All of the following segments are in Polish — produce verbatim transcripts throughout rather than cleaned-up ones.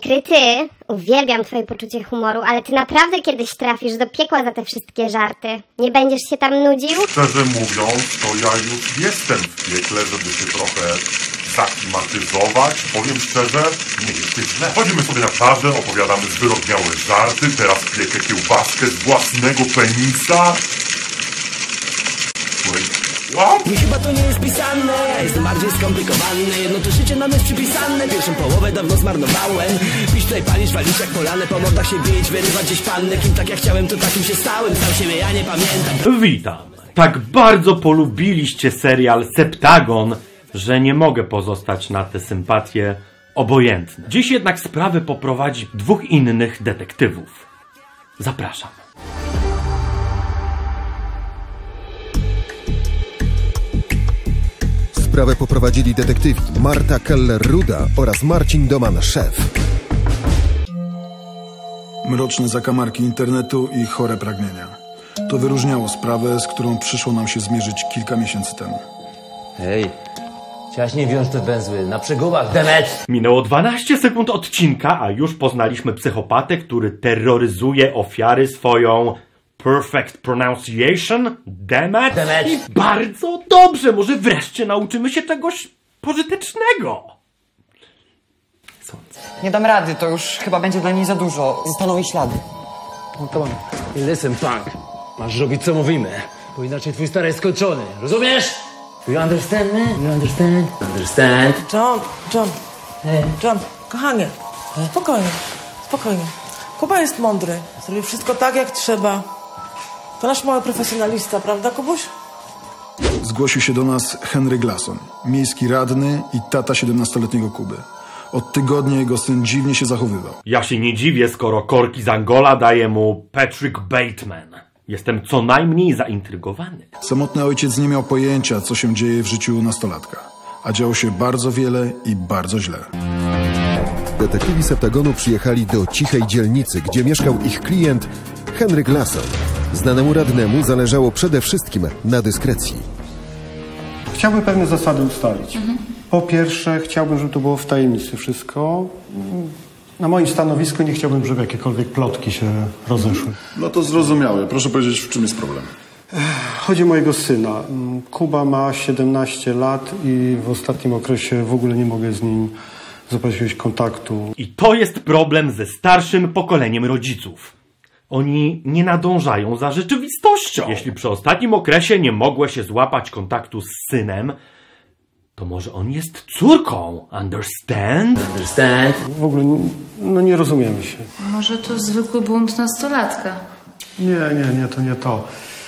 Skryty, uwielbiam twoje poczucie humoru, ale ty naprawdę kiedyś trafisz do piekła za te wszystkie żarty. Nie będziesz się tam nudził? Szczerze mówiąc, to ja już jestem w piekle, żeby się trochę zaklimatyzować. Powiem szczerze, nie jest źle. Chodzimy sobie na plażę, opowiadamy zwyrodniałe żarty, teraz piekę kiełbaskę z własnego penisa. What? Nie, chyba to nie jest pisane, ja jestem bardziej skomplikowany. Jedno to życie nam jest przypisane, pierwszą połowę dawno zmarnowałem. Pisz tutaj, palisz, walisz jak polane, po mordach się bić, wyrywać gdzieś panny. Kim tak jak chciałem, to takim się stałem, sam siebie ja nie pamiętam. Witam. Tak bardzo polubiliście serial Septagon, że nie mogę pozostać na te sympatie obojętny. Dziś jednak sprawę poprowadzi dwóch innych detektywów. Zapraszam. Sprawę poprowadzili detektywi Marta Keller-Ruda oraz Marcin Doman-Szef. Mroczne zakamarki internetu i chore pragnienia. To wyróżniało sprawę, z którą przyszło nam się zmierzyć kilka miesięcy temu. Hej, chciałaś nie wiąż te węzły na przegubach, demet! Minęło dwanaście sekund odcinka, a już poznaliśmy psychopatę, który terroryzuje ofiary swoją perfect pronunciation, demet. Demet. I bardzo dobrze, może wreszcie nauczymy się czegoś pożytecznego. Sądzę. Nie dam rady, to już chyba będzie dla niej za dużo. Zostaną jej ślady. No to listen, punk. Masz robić co mówimy, bo inaczej twój stary jest skończony. Rozumiesz? You understand me? You understand? Understand? John, John, hey. John, kochanie, spokojnie, spokojnie. Kuba jest mądry, zrobi wszystko tak jak trzeba. To nasz mały profesjonalista, prawda, Kubuś? Zgłosił się do nas Henry Glasson, miejski radny i tata siedemnastoletniego Kuby. Od tygodnia jego syn dziwnie się zachowywał. Ja się nie dziwię, skoro korki z Angola daje mu Patrick Bateman. Jestem co najmniej zaintrygowany. Samotny ojciec nie miał pojęcia, co się dzieje w życiu nastolatka. A działo się bardzo wiele i bardzo źle. Detektywi Septagonu przyjechali do cichej dzielnicy, gdzie mieszkał ich klient Henry Glasson. Znanemu radnemu zależało przede wszystkim na dyskrecji. Chciałbym pewne zasady ustalić. Mhm. Po pierwsze, chciałbym, żeby to było w tajemnicy wszystko. Na moim stanowisku nie chciałbym, żeby jakiekolwiek plotki się rozeszły. No to zrozumiałe. Proszę powiedzieć, w czym jest problem? Chodzi o mojego syna. Kuba ma siedemnaście lat i w ostatnim okresie w ogóle nie mogę z nim złapać jakiegoś kontaktu. I to jest problem ze starszym pokoleniem rodziców. Oni nie nadążają za rzeczywistością. Jeśli przy ostatnim okresie nie mogła się złapać kontaktu z synem, to może on jest córką. Understand? Understand? W ogóle no nie rozumiemy się. Może to zwykły bunt nastolatka. Nie, nie, nie, to nie to.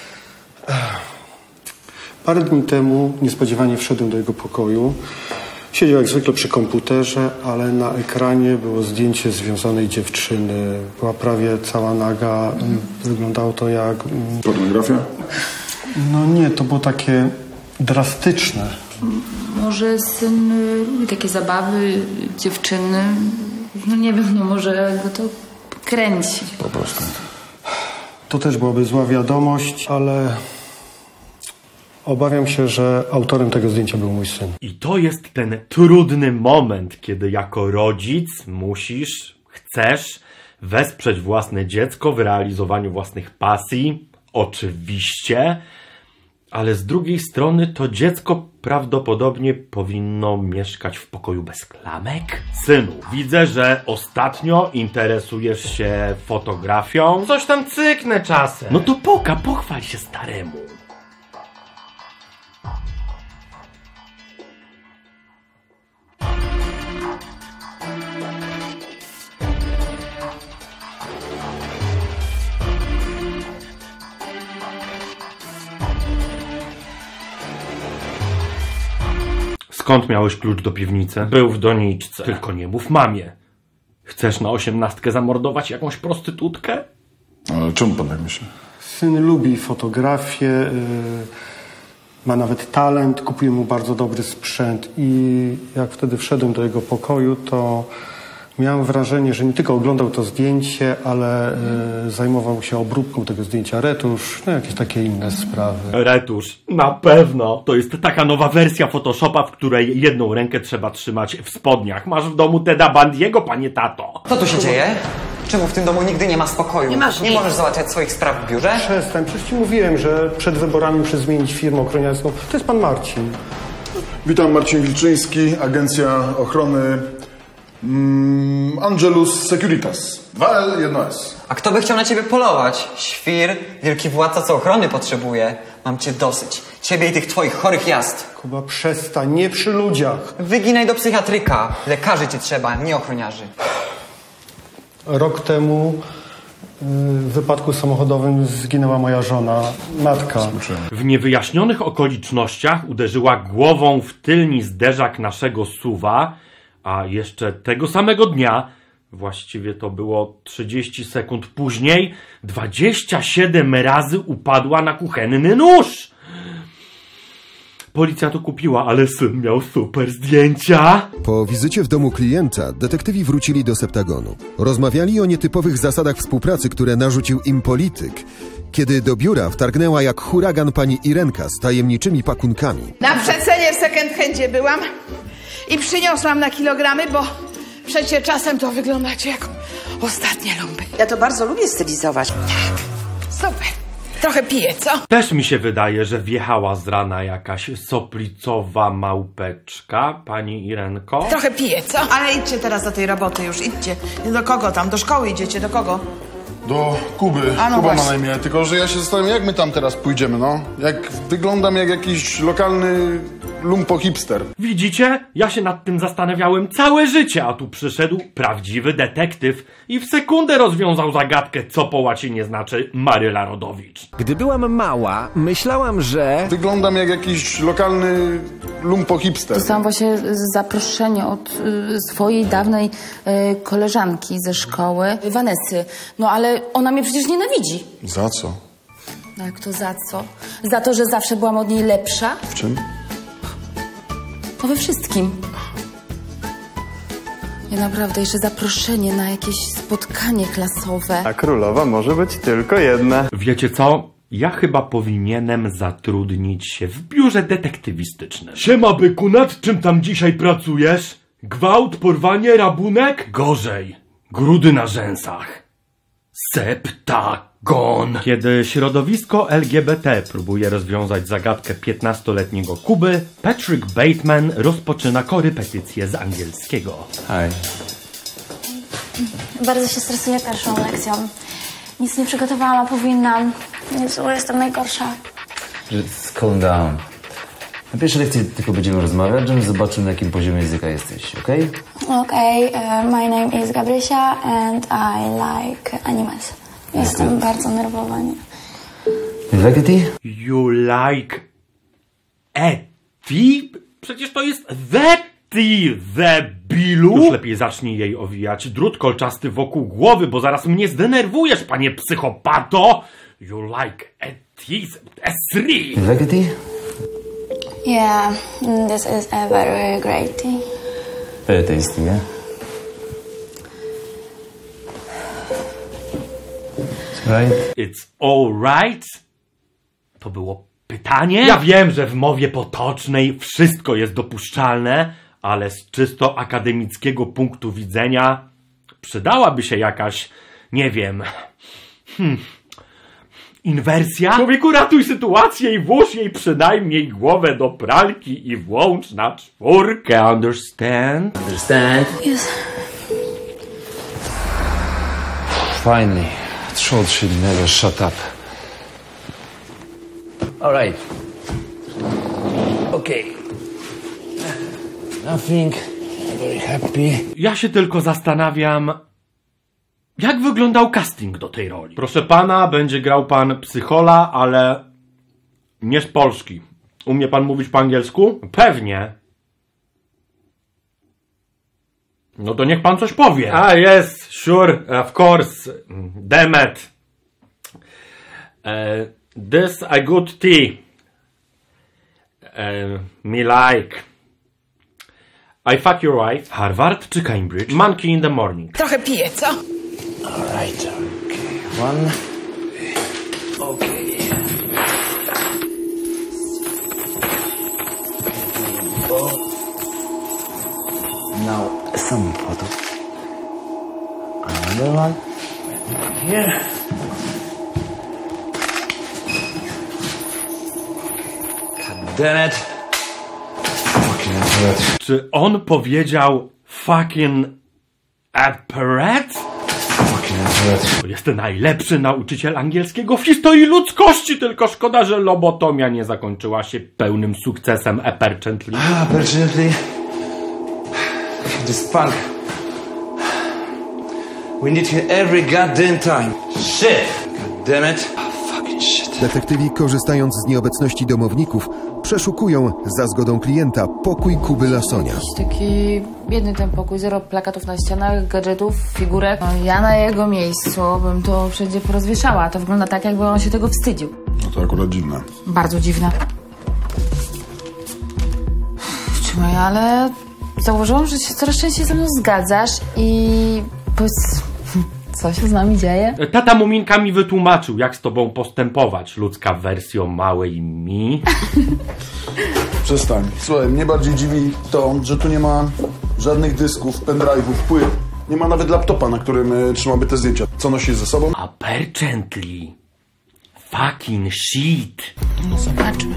Parę dni temu niespodziewanie wszedłem do jego pokoju. Siedział jak zwykle przy komputerze, ale na ekranie było zdjęcie związanej dziewczyny. Była prawie cała naga. Mhm. Wyglądało to jak... Pornografia? No nie, to było takie drastyczne. Może syn lubi takie zabawy, dziewczyny. No nie wiem, no może go to kręci. Po prostu. To też byłaby zła wiadomość, ale... Obawiam się, że autorem tego zdjęcia był mój syn. I to jest ten trudny moment, kiedy jako rodzic musisz, chcesz wesprzeć własne dziecko w realizowaniu własnych pasji. Oczywiście. Ale z drugiej strony to dziecko prawdopodobnie powinno mieszkać w pokoju bez klamek. Synu, widzę, że ostatnio interesujesz się fotografią. Coś tam cyknę czasem. No to poka, pochwal się staremu. Skąd miałeś klucz do piwnicy? Był w doniczce. Tylko nie mów mamie. Chcesz na osiemnastkę zamordować jakąś prostytutkę? Ale czemu pan tak myśli? Syn lubi fotografię, yy, ma nawet talent, kupuje mu bardzo dobry sprzęt i jak wtedy wszedłem do jego pokoju, to Miałem wrażenie, że nie tylko oglądał to zdjęcie, ale y, zajmował się obróbką tego zdjęcia, retusz, no jakieś takie inne sprawy. Retusz, na pewno. To jest taka nowa wersja Photoshopa, w której jedną rękę trzeba trzymać w spodniach. Masz w domu Teda Bundy'ego, panie tato? Co tu się dzieje? Czemu w tym domu nigdy nie ma spokoju? Nie masz Nie nic. możesz załatwiać swoich spraw w biurze? Przestań, przecież ci mówiłem, że przed wyborami muszę zmienić firmę ochroniarską. To jest pan Marcin. Witam, Marcin Wilczyński, Agencja Ochrony mm, Angelus Securitas. dwa L, jedno S. A kto by chciał na ciebie polować? Świr, wielki władca, co ochrony potrzebuje. Mam cię dosyć. Ciebie i tych twoich chorych jazd. Kuba, przestań, nie przy ludziach. Wyginaj do psychiatryka. Lekarzy ci trzeba, nie ochroniarzy. Rok temu y, w wypadku samochodowym zginęła moja żona, matka. W niewyjaśnionych okolicznościach uderzyła głową w tylni zderzak naszego suwa, a jeszcze tego samego dnia, właściwie to było trzydzieści sekund później, dwadzieścia siedem razy upadła na kuchenny nóż. Policja to kupiła, ale syn miał super zdjęcia. Po wizycie w domu klienta detektywi wrócili do Septagonu. Rozmawiali o nietypowych zasadach współpracy, które narzucił im polityk, kiedy do biura wtargnęła jak huragan pani Irenka z tajemniczymi pakunkami. Na przecenie w second handzie byłam i przyniosłam na kilogramy, bo przecież czasem to wyglądacie jak ostatnie lumpy. Ja to bardzo lubię stylizować. Super. Trochę piję, co? Też mi się wydaje, że wjechała z rana jakaś soplicowa małpeczka, pani Irenko. Trochę piję, co? Ale idźcie teraz do tej roboty już, idźcie. Do kogo tam? Do szkoły idziecie, do kogo? Do Kuby. A, no Kuba ma właśnie. na imię, tylko że ja się zastanawiam, jak my tam teraz pójdziemy, no? Jak wyglądam jak jakiś lokalny lumpo-hipster. Widzicie? Ja się nad tym zastanawiałem całe życie, a tu przyszedł prawdziwy detektyw i w sekundę rozwiązał zagadkę, co po łacinie znaczy Maryla Rodowicz. Gdy byłam mała, myślałam, że... Wyglądam jak jakiś lokalny lumpo-hipster. Dostałam właśnie zaproszenie od y, swojej dawnej y, koleżanki ze szkoły, Vanessy. No ale ona mnie przecież nienawidzi. Za co? No jak to za co? Za to, że zawsze byłam od niej lepsza? W czym? No we wszystkim. Ja naprawdę jeszcze zaproszenie na jakieś spotkanie klasowe. A królowa może być tylko jedna. Wiecie co? Ja chyba powinienem zatrudnić się w biurze detektywistycznym. Siema byku, nad czym tam dzisiaj pracujesz? Gwałt, porwanie, rabunek? Gorzej. Grudy na rzęsach. Septagon. Kiedy środowisko L G B T próbuje rozwiązać zagadkę piętnastoletniego Kuby, Patrick Bateman rozpoczyna korepetycję z angielskiego. Hej. Bardzo się stresuję pierwszą lekcją. Nic nie przygotowałam, a powinnam. Jezu, jestem najgorsza. Just calm down. Na pierwszej lekcji tylko będziemy rozmawiać, żebym zobaczył, na jakim poziomie języka jesteś, okej? Okay? Okej, okay, uh, my name is Gabrysia and I like animals. Jestem bardzo nerwowa. Nie? You like it? You like Eti? Przecież to jest Veti, debilu! Już lepiej zacznij jej owijać drut kolczasty wokół głowy, bo zaraz mnie zdenerwujesz, panie psychopato! You like Eti? Esri! You like it? Yeah, this is a very great tea. Very tasty, yeah? Right. It's alright? To było pytanie? Ja wiem, że w mowie potocznej wszystko jest dopuszczalne, ale z czysto akademickiego punktu widzenia przydałaby się jakaś, nie wiem, hmm, inwersja? Człowieku, ratuj sytuację i włóż jej przynajmniej głowę do pralki i włącz na czwórkę. Understand? Understand? Yes. Finally. Troll should never shut up. Alright. Okay. Nothing. Very happy. Ja się tylko zastanawiam, jak wyglądał casting do tej roli. Proszę pana, będzie grał pan psychola, ale nie z Polski. Umie pan mówić po angielsku? Pewnie. No to niech pan coś powie. A, yes, sure, of course. Demet. Uh, this a good tea. Uh, me like. I Fuck Your Wife, Harvard czy Cambridge, Monkey in the Morning. Trochę piję, co? Alright, okay. One. Okay. Now, some photo. Another one. Here. God damn it. Fucking apparat. Czy on powiedział fucking apparat? Fucking apparat. To jest najlepszy nauczyciel angielskiego w historii ludzkości, tylko szkoda, że lobotomia nie zakończyła się pełnym sukcesem apparently. Apparently. This punk. We need him every goddamn time. Shit! God damn it. Oh, fucking shit. Detektywi, korzystając z nieobecności domowników, przeszukują za zgodą klienta pokój Kuby Lasonia. Taki biedny ten pokój, zero plakatów na ścianach, gadżetów, figurek. No, ja na jego miejscu bym to wszędzie porozwieszała. To wygląda tak, jakby on się tego wstydził. No to akurat dziwne. Bardzo dziwne. Trzymaj, ale zauważyłam, że się coraz częściej ze mną zgadzasz i powiedz, co się z nami dzieje? Tata Muminka mi wytłumaczył, jak z tobą postępować. Ludzka wersja małej mi. Przestań. Słuchaj, mnie bardziej dziwi to, że tu nie ma żadnych dysków, pendrive'ów, płyt. Nie ma nawet laptopa, na którym y, trzymamy te zdjęcia. Co nosisz ze sobą? Apparently. Fucking shit. No zobaczmy.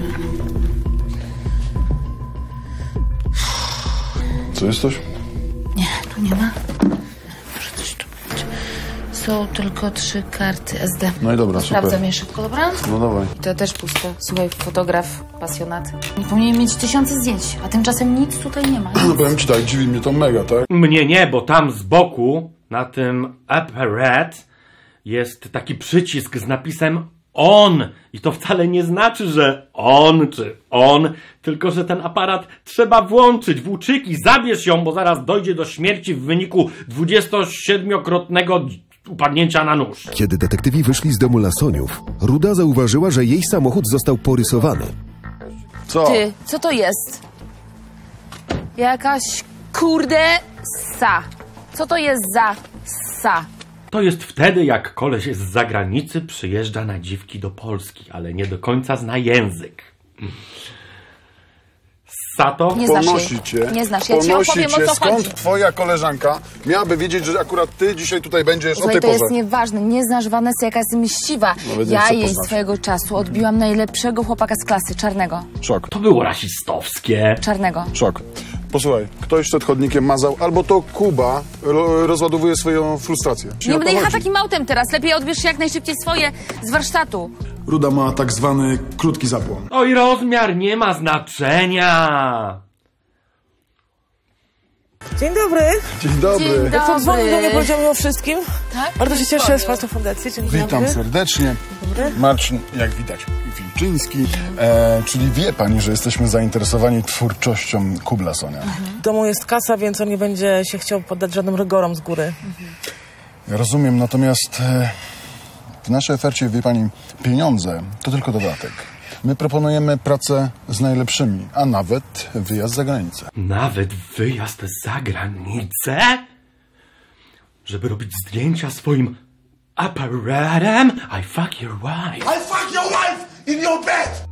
Co jest coś? Nie, tu nie ma. Może coś tu będzie. Są tylko trzy karty S D. No i dobra, Sprawdzam super. je szybko, dobra? No dawaj. To też puste. Słuchaj, fotograf, pasjonat. Powinien mieć tysiące zdjęć, a tymczasem nic tutaj nie ma. No powiem ci tak, dziwi mnie to mega, tak? Mnie nie, bo tam z boku, na tym apparat, jest taki przycisk z napisem on. I to wcale nie znaczy, że on czy on, tylko że ten aparat trzeba włączyć. Włóczyki, zabierz ją, bo zaraz dojdzie do śmierci w wyniku dwudziestosiedmiokrotnego upadnięcia na nóż. Kiedy detektywi wyszli z domu Lasoniów, Ruda zauważyła, że jej samochód został porysowany. Co? Ty, co to jest? Jakaś kurde sa. Co to jest za sa? To jest wtedy, jak koleś z zagranicy przyjeżdża na dziwki do Polski, ale nie do końca zna język. Sato? Nie znasz Ponosi jej. cię. Nie znasz. Ja ci Ponosi opowiem, cię. o co Skąd chodzi. twoja koleżanka miałaby wiedzieć, że akurat ty dzisiaj tutaj będziesz Słuchaj, o tej to jest porze? nieważne. Nie znasz Vanessy, jaka jest mściwa. Nawet nie Ja chcę jej poznać. swojego czasu odbiłam najlepszego chłopaka z klasy, czarnego. Szok. To było rasistowskie. Czarnego. Szok. Posłuchaj, ktoś przed chodnikiem mazał, albo to Kuba ro rozładowuje swoją frustrację. Czy Nie o to będę jechała chodzi? takim autem teraz. Lepiej odbierz się jak najszybciej swoje z warsztatu. Ruda ma tak zwany krótki zapłon. Oj, rozmiar nie ma znaczenia. Dzień dobry. Dzień dobry. Dzień Jak to dzwonił do mnie, dobry. powiedział mi o wszystkim. Tak? Bardzo się cieszę z Państwa fundacji. Dzień Witam dobry. serdecznie. Dobry. Marcin, jak widać, Wilczyński. E, czyli wie pani, że jesteśmy zainteresowani twórczością Kuby Lasonia. W domu jest kasa, więc on nie będzie się chciał poddać żadnym rygorom z góry. Ja rozumiem, natomiast e, w naszej ofercie, wie pani, pieniądze to tylko dodatek. My proponujemy pracę z najlepszymi, a nawet wyjazd za granicę. Nawet wyjazd za granicę? Żeby robić zdjęcia swoim aparatem? I fuck your wife. I fuck your wife in your bed!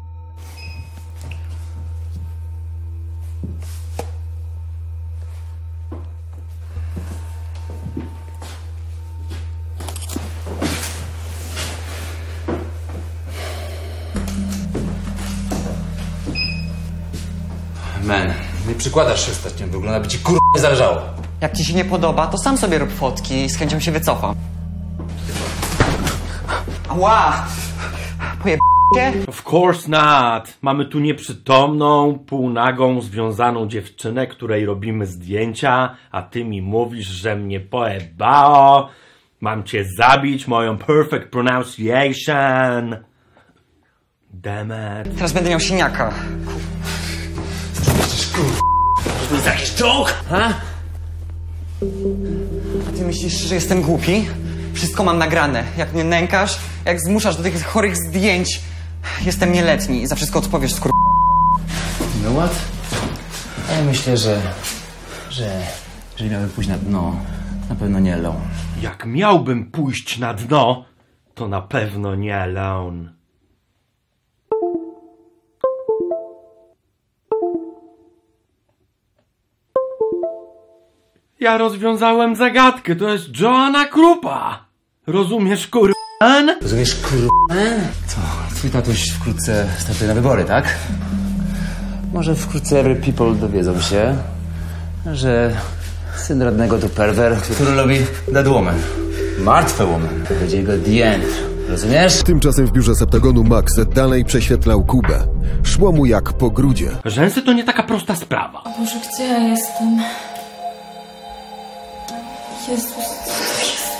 Man, nie przykładasz się ostatnio, wygląda by ci kurwa nie zależało. Jak ci się nie podoba, to sam sobie rób fotki i z chęcią się wycofam. Ała! Pojeb... cię? Of course not. Mamy tu nieprzytomną, półnagą, związaną dziewczynę, której robimy zdjęcia, a ty mi mówisz, że mnie pojebało. Mam cię zabić, moją perfect pronunciation. Damn it. Teraz będę miał siniaka. To jest jakiś joke, ha? A ty myślisz, że jestem głupi? Wszystko mam nagrane. Jak mnie nękasz, jak zmuszasz do tych chorych zdjęć. Jestem nieletni i za wszystko odpowiesz, skur... You know what? Ja myślę, że... że... jeżeli miałbym pójść na dno, na pewno nie alone. Jak miałbym pójść na dno, to na pewno nie alone. Ja rozwiązałem zagadkę, to jest Joanna Krupa. Rozumiesz, kurwan? Rozumiesz, kurwan? Co? Twój tatuś wkrótce startuje na wybory, tak? Może wkrótce every people dowiedzą się, że syn radnego to perwer, który lubi dead woman. Martwe woman. To będzie jego the end. Rozumiesz? Tymczasem w biurze Septagonu Max dalej prześwietlał Kubę. Szło mu jak po grudzie. Rzęsy to nie taka prosta sprawa. Boże, gdzie ja jestem? Jezus, co to jest?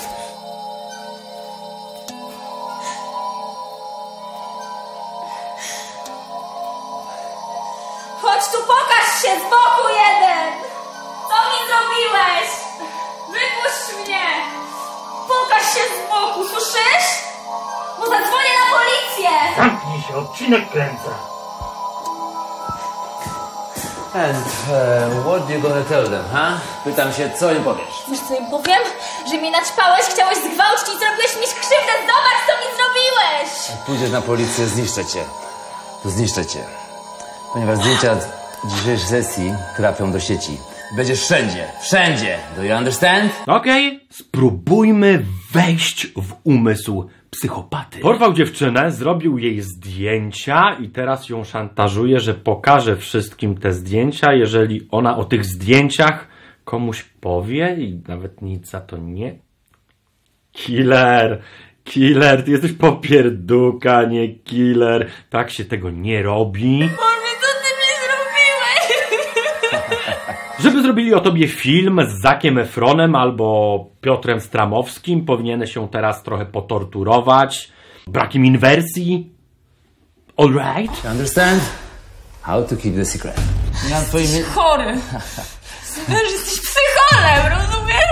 Chodź tu, pokaż się z boku jeden! Co mi zrobiłeś? Wypuść mnie! Pokaż się z boku, słyszysz? Bo zadzwonię na policję! Zamknij się, odcinek kręcę. And uh, what you gonna tell them, huh? Pytam się, co im powiesz? Wiesz co im powiem? Że mnie naćpałeś, chciałeś zgwałcić i zrobiłeś mi krzywdę. Zobacz, co mi zrobiłeś! Jak pójdziesz na policję, zniszczę cię. To zniszczę cię. Ponieważ zdjęcia dzisiejszej sesji trafią do sieci. Będziesz wszędzie, wszędzie. Do you understand? Okej, okay. Spróbujmy wejść w umysł psychopaty. Porwał dziewczynę, zrobił jej zdjęcia i teraz ją szantażuje, że pokaże wszystkim te zdjęcia, jeżeli ona o tych zdjęciach komuś powie i nawet nic za to nie... Killer! Killer, ty jesteś popierduka, nie killer. Tak się tego nie robi. Boże, co ty mi zrobiłeś? Żeby zrobili o tobie film z Zackiem Efronem albo Piotrem Stramowskim, powinieneś się teraz trochę potorturować. Brakiem inwersji. Alright? You understand? How to keep the secret. Ja mam twoje imię... Chory! Że jesteś psycholem, rozumiesz?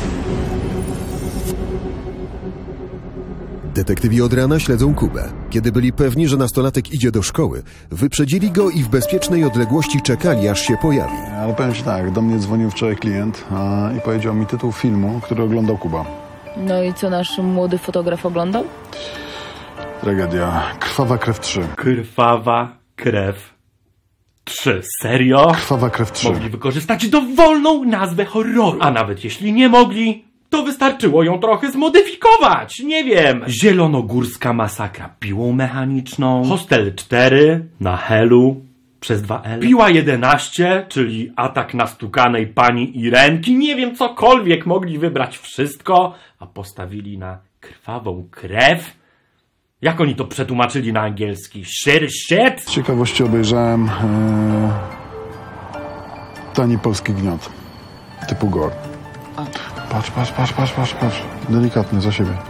Detektywi od rana śledzą Kubę. Kiedy byli pewni, że nastolatek idzie do szkoły, wyprzedzili go i w bezpiecznej odległości czekali, aż się pojawi. Ale powiem ci tak, do mnie dzwonił wczoraj klient a, i powiedział mi tytuł filmu, który oglądał Kuba. No i co nasz młody fotograf oglądał? Tragedia. Krwawa krew trzy. Krwawa krew trzy. Serio? Krwawa krew trzy. Mogli wykorzystać dowolną nazwę horroru. A nawet jeśli nie mogli, to wystarczyło ją trochę zmodyfikować. Nie wiem. Zielonogórska masakra piłą mechaniczną. Hostel cztery na Helu przez dwa L. Piła jedenaście, czyli atak na stukanej pani Irenki. Nie wiem, cokolwiek. Mogli wybrać wszystko, a postawili na krwawą krew. Jak oni to przetłumaczyli na angielski? Shit, shit? Z ciekawości obejrzałem e, tani polski gniot. Typu gore. Patrz, patrz, patrz, patrz, patrz, patrz. Delikatnie, za siebie.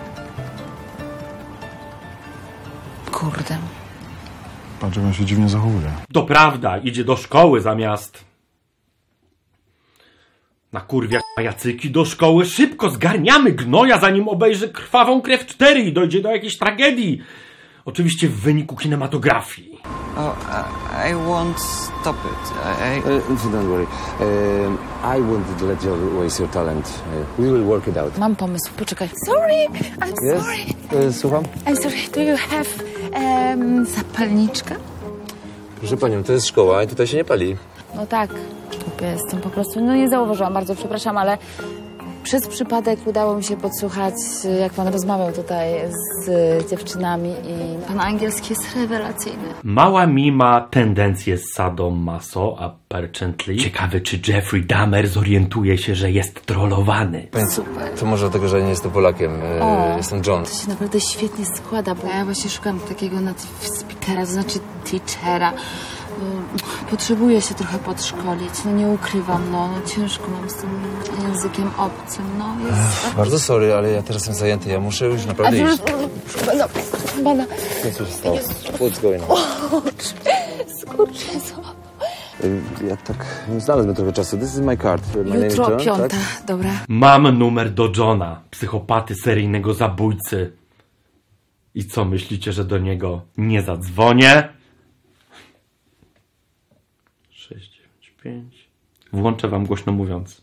Kurde. Patrz, jak on się dziwnie zachowuje. To prawda, idzie do szkoły zamiast... Na kurwia jacyki do szkoły. Szybko zgarniamy gnoja, zanim obejrzy Krwawą krew cztery i dojdzie do jakiejś tragedii. Oczywiście w wyniku kinematografii. Oh, I, I won't stop it. I... Uh, don't worry. Uh, I won't let you waste your talent. Uh, we will work it out. Mam pomysł, poczekaj. Sorry, I'm Yes? sorry. Uh, słucham? I'm sorry, do you have um, zapalniczkę? Proszę panią, to jest szkoła i tutaj się nie pali. No tak, głupia jestem po prostu. No nie zauważyłam, bardzo przepraszam, ale przez przypadek udało mi się podsłuchać, jak pan rozmawiał tutaj z dziewczynami i pan angielski jest rewelacyjny. Mała mi ma tendencję sadomaso, apparently. Ciekawe, czy Jeffrey Dahmer zorientuje się, że jest trollowany. Super. To może dlatego, że nie jestem Polakiem. O, jestem John. To się naprawdę świetnie składa, bo ja właśnie szukam takiego native speakera, to znaczy teachera. Potrzebuję się trochę podszkolić, no nie ukrywam, no, no ciężko mam z tym językiem obcym, no jest... Ech, bardzo sorry, ale ja teraz jestem zajęty, ja muszę już naprawdę A, iść. Bana, bana. Co się stało? What's going on? Skurczę, co? Ja tak nie znalazłem trochę czasu. This is my card. My name is Jutro John, piąta, tak? dobra. Mam numer do Johna, psychopaty, seryjnego zabójcy. I co, myślicie, że do niego nie zadzwonię? sześć dziewięć pięć Włączę wam głośno mówiąc.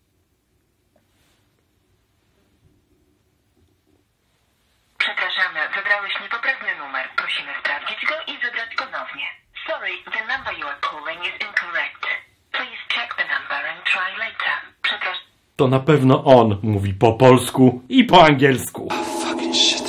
Przepraszamy, wybrałeś niepoprawny numer. Prosimy sprawdzić go i wybrać ponownie. Sorry, the number you are calling is incorrect. Please check the number and try later. Przepraszam. To na pewno on mówi po polsku i po angielsku. Fucking shit.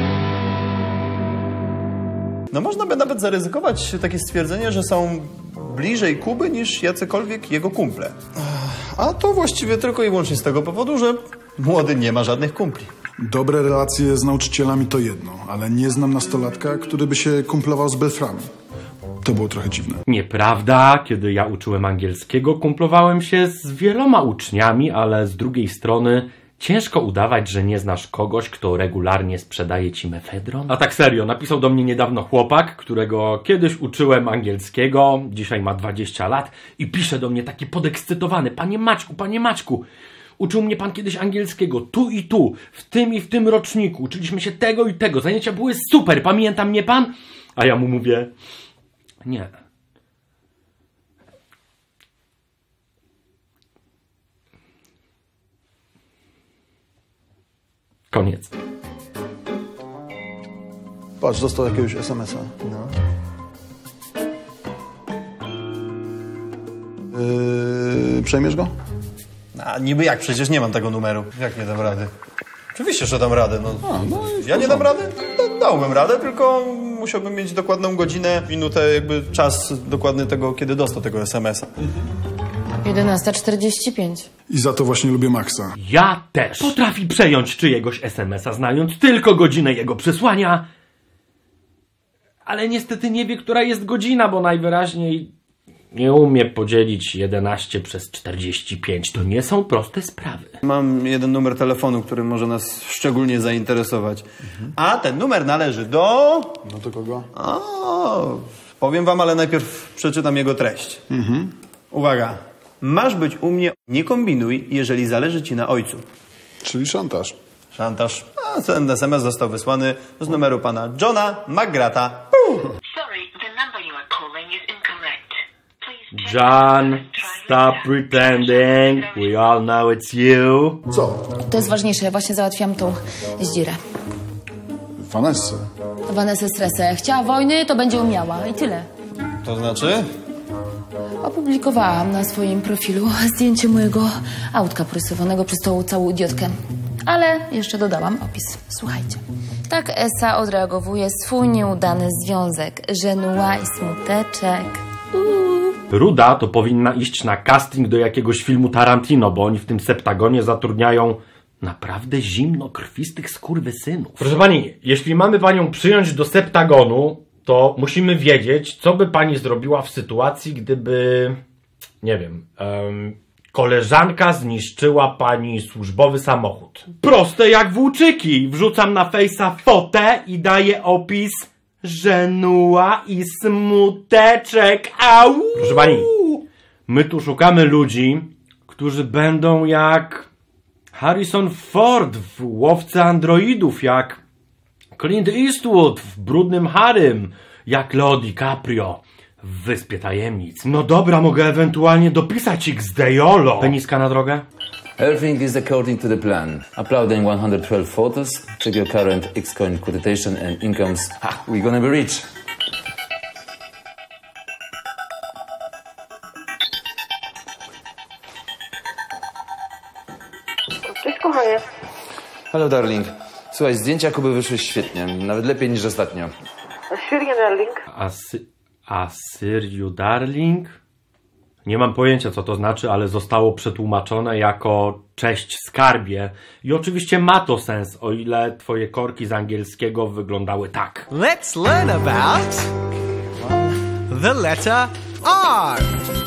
No można by nawet zaryzykować takie stwierdzenie, że są bliżej Kuby niż jacykolwiek jego kumple. A to właściwie tylko i wyłącznie z tego powodu, że młody nie ma żadnych kumpli. Dobre relacje z nauczycielami to jedno, ale nie znam nastolatka, który by się kumplował z belframi. To było trochę dziwne. Nieprawda, kiedy ja uczyłem angielskiego, kumplowałem się z wieloma uczniami, ale z drugiej strony ciężko udawać, że nie znasz kogoś, kto regularnie sprzedaje ci mefedron. A tak serio, napisał do mnie niedawno chłopak, którego kiedyś uczyłem angielskiego, dzisiaj ma dwadzieścia lat i pisze do mnie taki podekscytowany: panie Maćku, panie Maćku, uczył mnie pan kiedyś angielskiego, tu i tu, w tym i w tym roczniku, uczyliśmy się tego i tego, zajęcia były super, pamięta mnie pan? A ja mu mówię: nie. Koniec. Patrz, dostał jakiegoś es em es a. No. Yy, przejmiesz go? A niby jak? Przecież nie mam tego numeru. Jak nie dam rady? Oczywiście, że dam radę. No, A, no ja nie dam rady? Da, dałbym radę, tylko musiałbym mieć dokładną godzinę, minutę, jakby czas dokładny tego, kiedy dostał tego es em es a. jedenasta czterdzieści pięć. I za to właśnie lubię Maxa. Ja też. Potrafi przejąć czyjegoś es em es a, znając tylko godzinę jego przesłania. Ale niestety nie wie, która jest godzina, bo najwyraźniej nie umie podzielić jedenaście przez czterdzieści pięć. To nie są proste sprawy. Mam jeden numer telefonu, który może nas szczególnie zainteresować. Mhm. A ten numer należy do... No do kogo? O, powiem wam, ale najpierw przeczytam jego treść. Mhm. Uwaga. Masz być u mnie, nie kombinuj, jeżeli zależy ci na ojcu. Czyli szantaż. Szantaż. A ten es em es został wysłany z numeru pana Johna McGratta. Sorry, the number you are calling is incorrect. Please check John, stop pretending. We all know it's you. Co? To jest ważniejsze, ja właśnie załatwiam tą zdzirę. Vanessę. Vanessę Stresę. Chciała wojny, to będzie umiała. I tyle. To znaczy? Opublikowałam na swoim profilu zdjęcie mojego autka porysowanego przez tą całą idiotkę. Ale jeszcze dodałam opis. Słuchajcie. Tak Esa odreagowuje swój nieudany związek. Żenua i smuteczek. Uuu. Ruda to powinna iść na casting do jakiegoś filmu Tarantino, bo oni w tym septagonie zatrudniają naprawdę zimnokrwistych skurwysynów. Proszę pani, jeśli mamy panią przyjąć do septagonu, to musimy wiedzieć, co by pani zrobiła w sytuacji, gdyby, nie wiem, um, koleżanka zniszczyła pani służbowy samochód. Proste jak włóczyki. Wrzucam na fejsa fotę i daję opis żenua i smuteczek. Au! Proszę pani, my tu szukamy ludzi, którzy będą jak Harrison Ford w Łowcy Androidów, jak Clint Eastwood w Brudnym Harrym, jak Leo DiCaprio w Wyspie Tajemnic. No dobra, mogę ewentualnie dopisać X D YOLO. Peniska na drogę? Everything is according to the plan. Uploading one hundred twelve photos. Check your current Xcoin quotation and incomes. Ha, we're gonna be rich. Cześć, kochanie. Hello, darling. Słuchaj, zdjęcia Kuby wyszły świetnie. Nawet lepiej niż ostatnio. Syrian darling. Asy... Assyriu darling? Nie mam pojęcia, co to znaczy, ale zostało przetłumaczone jako cześć skarbie. I oczywiście ma to sens, o ile twoje korki z angielskiego wyglądały tak. Let's learn about the letter R.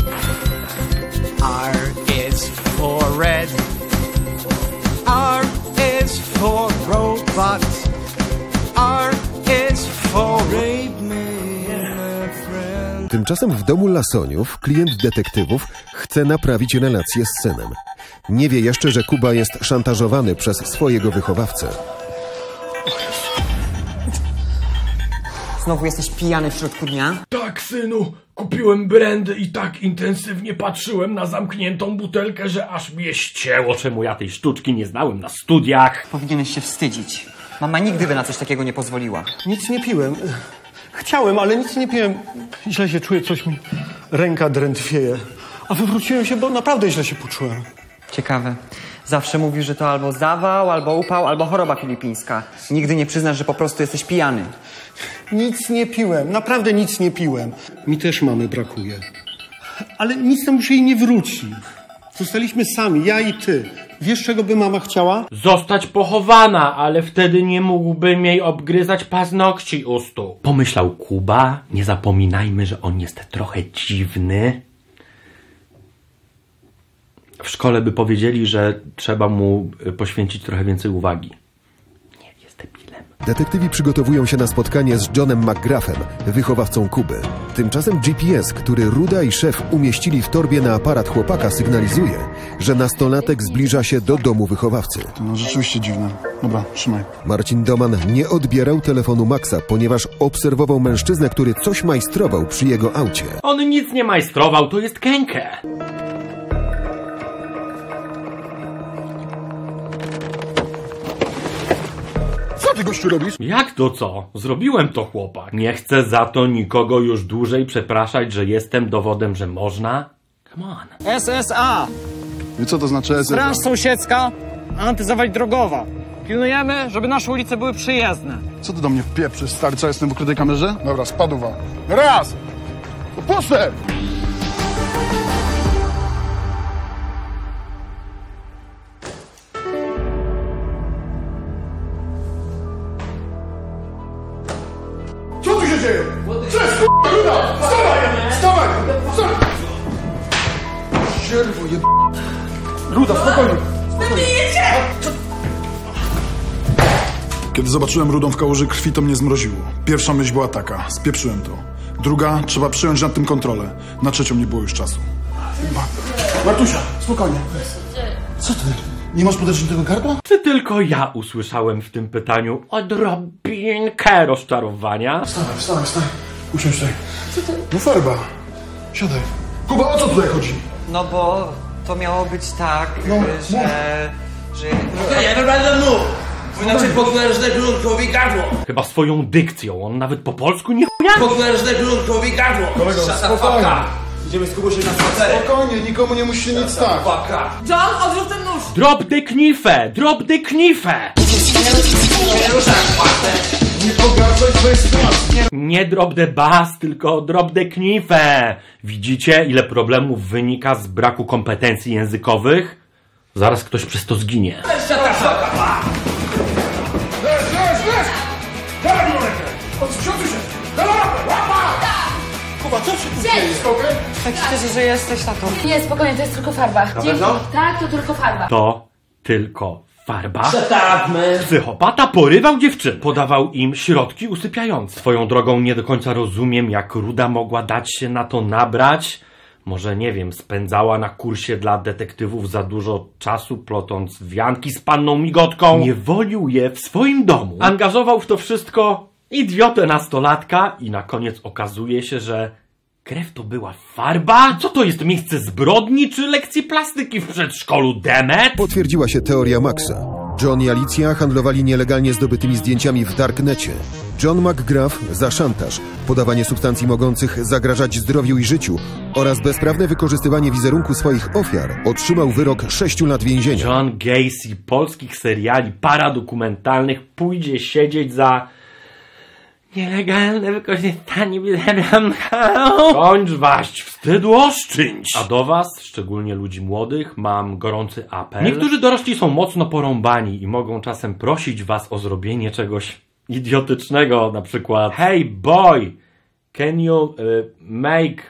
R is for red. R is for robot. R is for rape me, my friend. Tymczasem w domu Lasoniów klient detektywów chce naprawić relację z synem. Nie wie jeszcze, że Kuba jest szantażowany przez swojego wychowawcę. Znowu jesteś pijany w środku dnia? Tak, synu, kupiłem brandy i tak intensywnie patrzyłem na zamkniętą butelkę, że aż mnie ścięło. Czemu ja tej sztuczki nie znałem na studiach? Powinieneś się wstydzić. Mama nigdy by na coś takiego nie pozwoliła. Nic nie piłem. Chciałem, ale nic nie piłem. Źle się czuję, coś mi ręka drętwieje. A wywróciłem się, bo naprawdę źle się poczułem. Ciekawe. Zawsze mówisz, że to albo zawał, albo upał, albo choroba filipińska. Nigdy nie przyznasz, że po prostu jesteś pijany. Nic nie piłem, naprawdę nic nie piłem. Mi też mamy brakuje. Ale nic nam już jej nie wróci. Zostaliśmy sami, ja i ty. Wiesz, czego by mama chciała? Zostać pochowana, ale wtedy nie mógłbym jej obgryzać paznokci u stóp. Pomyślał Kuba. Nie zapominajmy, że on jest trochę dziwny. W szkole by powiedzieli, że trzeba mu poświęcić trochę więcej uwagi. Nie, jest debilem. Detektywi przygotowują się na spotkanie z Johnem McGraffem, wychowawcą Kuby. Tymczasem G P S, który Ruda i szef umieścili w torbie na aparat chłopaka, sygnalizuje, że nastolatek zbliża się do domu wychowawcy. No rzeczywiście dziwne. Dobra, trzymaj. Marcin Doman nie odbierał telefonu Maxa, ponieważ obserwował mężczyznę, który coś majstrował przy jego aucie. On nic nie majstrował, to jest Kenke. Co ty, gościu, robisz? Jak to co? Zrobiłem to, chłopak. Nie chcę za to nikogo już dłużej przepraszać, że jestem dowodem, że można. Come on. S S A. I co to znaczy S S A? Straż Sąsiedzka, antyzawań drogowa. Pilnujemy, żeby nasze ulice były przyjezdne. Co ty do mnie wpieprzysz, stary? Co, jestem w ukrytej kamerze? Dobra, spadł wam. Raz! Puszczę! Co tu się dzieje? Cześć, k***a! Wstawaj! Wstawaj! Wstawaj! Sierwo jeb... Ruda, spokojnie! Zabijecie! Kiedy zobaczyłem Rudą w kałuży krwi, to mnie zmroziło. Pierwsza myśl była taka, spieprzyłem to. Druga, trzeba przyjąć nad tym kontrolę. Na trzecią nie było już czasu. Martusia, spokojnie. Co ty? Nie masz podręcznego gardła? Czy tylko ja usłyszałem w tym pytaniu odrobinkę rozczarowania? Wstawaj, wstawaj, wstawaj. Usiądź tutaj. Co to? No farba. Siadaj. Kuba, o co tutaj chodzi? No bo to miało być tak, No, że... że... Okej, ja będę mów. Inaczej pogleżne grunkowi gardło. Chyba swoją dykcją, on nawet po polsku nie chuja. Pogleżne grunkowi gardło. Kolego, Szata spokojnie. faka. Idziemy z Kubą się na spacerek. Spokojnie, nikomu nie musi się nic stać. John, odrzuć ten nóż! Drop the knifę! Drop the knifę! Nie ruszaj, płatę. Nie pogardzaj swojej sytuacji. Nie drop the bass, tylko drop the knifę! Widzicie, ile problemów wynika z braku kompetencji językowych? Zaraz ktoś przez to zginie. Szata faka. Leż, leż, leż! Dawaj mi rękę! Odciątuj się! Dawaj, łapa! Kuba, co się tu dzieje? Okej? Tak szczerze, że jesteś taką. Nie, spokojnie, to jest tylko farba. Dzięki. Tak, to tylko farba. To tylko farba? Przetawmy. Psychopata porywał dziewczyn. Podawał im środki usypiające. Swoją drogą nie do końca rozumiem, jak Ruda mogła dać się na to nabrać. Może, nie wiem, spędzała na kursie dla detektywów za dużo czasu, plotąc wianki z panną Migotką. Niewolił je w swoim domu. Angażował w to wszystko idiotę nastolatka i na koniec okazuje się, że krew to była farba? Co to jest, miejsce zbrodni czy lekcji plastyki w przedszkolu, Demet? Potwierdziła się teoria Maxa. John i Alicja handlowali nielegalnie zdobytymi zdjęciami w darknecie. John McGraff za szantaż, podawanie substancji mogących zagrażać zdrowiu i życiu oraz bezprawne wykorzystywanie wizerunku swoich ofiar otrzymał wyrok sześciu lat więzienia. John Gacy polskich seriali paradokumentalnych pójdzie siedzieć za nielegalne wykorzystanie wizerunku. Kończ waść, wstydu oszczędź. A do was, szczególnie ludzi młodych, mam gorący apel. Niektórzy dorośli są mocno porąbani i mogą czasem prosić was o zrobienie czegoś idiotycznego, na przykład hey boy, can you uh, make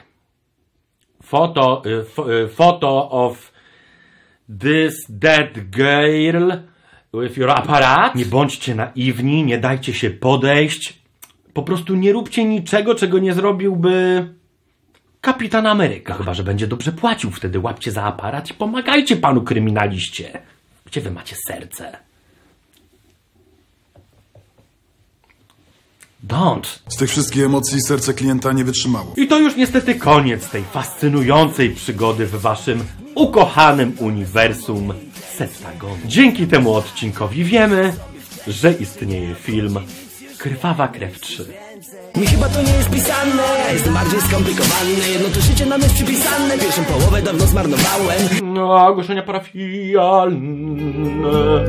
photo, uh, uh, photo of this dead girl with your aparat? Nie bądźcie naiwni, nie dajcie się podejść. Po prostu nie róbcie niczego, czego nie zrobiłby Kapitan Ameryka. Chyba że będzie dobrze płacił, wtedy łapcie za aparat i pomagajcie panu kryminaliście. Gdzie wy macie serce? Don't. Z tych wszystkich emocji serce klienta nie wytrzymało. I to już niestety koniec tej fascynującej przygody w waszym ukochanym uniwersum Septagonu. Dzięki temu odcinkowi wiemy, że istnieje film Krwawa Krew trzy. Mi chyba to nie jest pisane, ja jestem bardziej skomplikowany. Jedno to życie nam jest przypisane, pierwszą połowę dawno zmarnowałem. No, ogłoszenia parafialne.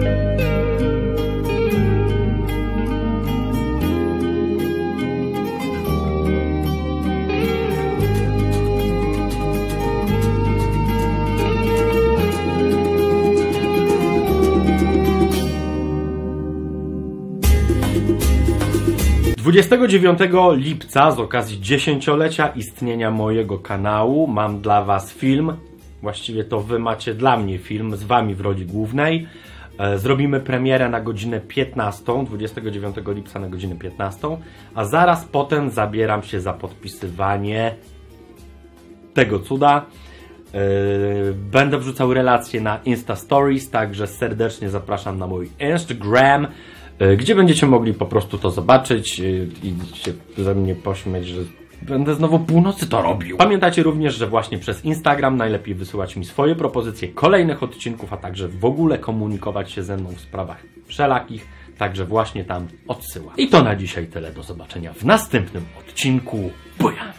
dwudziestego dziewiątego lipca z okazji dziesięciolecia istnienia mojego kanału mam dla was film, właściwie to wy macie dla mnie film z wami w roli głównej. Zrobimy premierę na godzinę piętnastą, dwudziestego dziewiątego lipca na godzinę piętnastą, a zaraz potem zabieram się za podpisywanie tego cuda. Będę wrzucał relacje na Insta Stories, także serdecznie zapraszam na mój Instagram, gdzie będziecie mogli po prostu to zobaczyć i się ze mnie pośmiać, że będę znowu północy to robił. Pamiętajcie również, że właśnie przez Instagram najlepiej wysyłać mi swoje propozycje kolejnych odcinków, a także w ogóle komunikować się ze mną w sprawach wszelakich, także właśnie tam odsyłam. I to na dzisiaj tyle, do zobaczenia w następnym odcinku. Buja!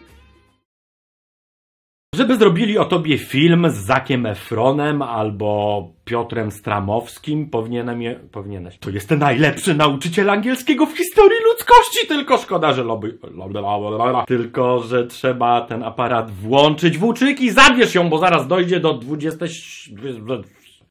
Żeby zrobili o tobie film z Zackiem Efronem albo Piotrem Stramowskim, powinienem je... powinieneś. To jest ten najlepszy nauczyciel angielskiego w historii ludzkości, tylko szkoda, że lobby... Tylko, że trzeba ten aparat włączyć. Włóczyki, zabierz ją, bo zaraz dojdzie do dwudziestej...